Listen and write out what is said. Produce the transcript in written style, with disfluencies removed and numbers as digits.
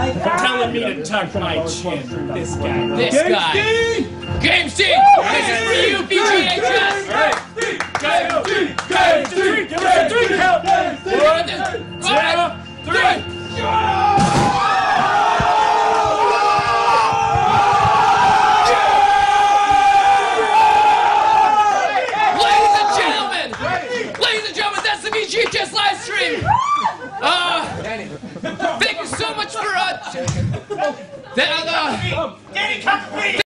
telling me to tuck my chin. This guy. This guy. Game Steve! This is for you, VGHS! Game Steve! Give us a 3 count! 1, 2, 3! Ladies and gentlemen, that's the VGHS live stream! Thank you so much for,